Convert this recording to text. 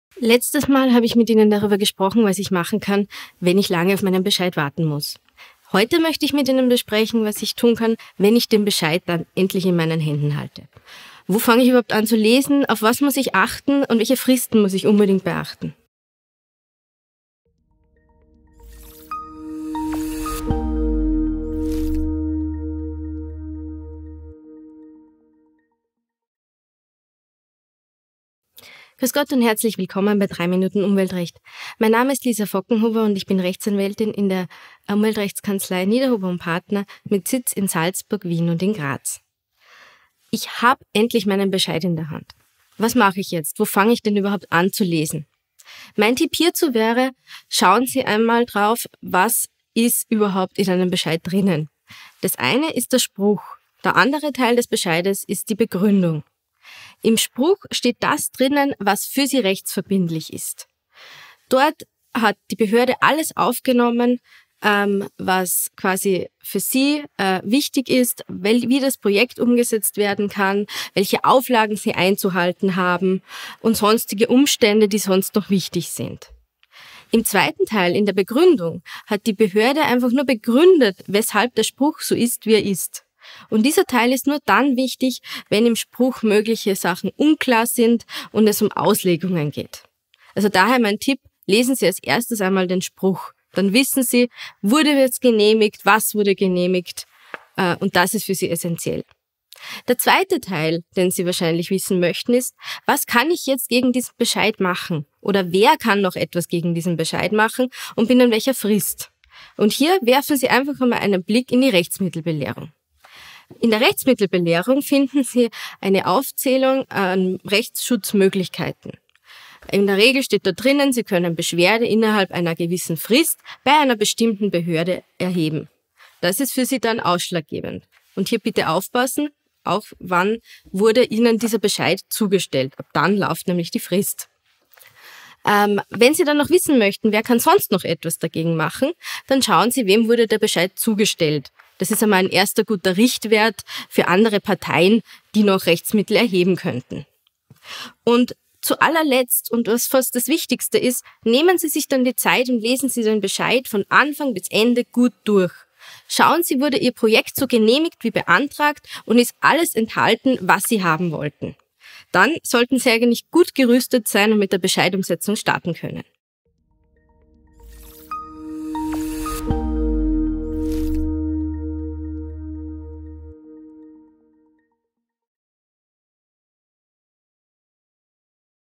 Letztes Mal habe ich mit Ihnen darüber gesprochen, was ich machen kann, wenn ich lange auf meinen Bescheid warten muss. Heute möchte ich mit Ihnen besprechen, was ich tun kann, wenn ich den Bescheid dann endlich in meinen Händen halte. Wo fange ich überhaupt an zu lesen? Auf was muss ich achten? Und welche Fristen muss ich unbedingt beachten? Grüß Gott und herzlich willkommen bei 3 Minuten Umweltrecht. Mein Name ist Lisa Fockenhuber und ich bin Rechtsanwältin in der Umweltrechtskanzlei Niederhuber und Partner mit Sitz in Salzburg, Wien und in Graz. Ich habe endlich meinen Bescheid in der Hand. Was mache ich jetzt? Wo fange ich denn überhaupt an zu lesen? Mein Tipp hierzu wäre, schauen Sie einmal drauf, was ist überhaupt in einem Bescheid drinnen. Das eine ist der Spruch. Der andere Teil des Bescheides ist die Begründung. Im Spruch steht das drinnen, was für Sie rechtsverbindlich ist. Dort hat die Behörde alles aufgenommen, was quasi für Sie wichtig ist, wie das Projekt umgesetzt werden kann, welche Auflagen Sie einzuhalten haben und sonstige Umstände, die sonst noch wichtig sind. Im zweiten Teil, in der Begründung, hat die Behörde einfach nur begründet, weshalb der Spruch so ist, wie er ist. Und dieser Teil ist nur dann wichtig, wenn im Spruch mögliche Sachen unklar sind und es um Auslegungen geht. Also daher mein Tipp, lesen Sie als erstes einmal den Spruch. Dann wissen Sie, wurde jetzt genehmigt, was wurde genehmigt, und das ist für Sie essentiell. Der zweite Teil, den Sie wahrscheinlich wissen möchten, ist, was kann ich jetzt gegen diesen Bescheid machen? Oder wer kann noch etwas gegen diesen Bescheid machen und binnen welcher Frist? Und hier werfen Sie einfach einmal einen Blick in die Rechtsmittelbelehrung. In der Rechtsmittelbelehrung finden Sie eine Aufzählung an Rechtsschutzmöglichkeiten. In der Regel steht da drinnen, Sie können Beschwerde innerhalb einer gewissen Frist bei einer bestimmten Behörde erheben. Das ist für Sie dann ausschlaggebend. Und hier bitte aufpassen, auch wann wurde Ihnen dieser Bescheid zugestellt. Ab dann läuft nämlich die Frist. Wenn Sie dann noch wissen möchten, wer kann sonst noch etwas dagegen machen, dann schauen Sie, wem wurde der Bescheid zugestellt. Das ist einmal ein erster guter Richtwert für andere Parteien, die noch Rechtsmittel erheben könnten. Und zu allerletzt, und was fast das Wichtigste ist, nehmen Sie sich dann die Zeit und lesen Sie den Bescheid von Anfang bis Ende gut durch. Schauen Sie, wurde Ihr Projekt so genehmigt wie beantragt und ist alles enthalten, was Sie haben wollten. Dann sollten Sie eigentlich gut gerüstet sein und mit der Bescheidumsetzung starten können.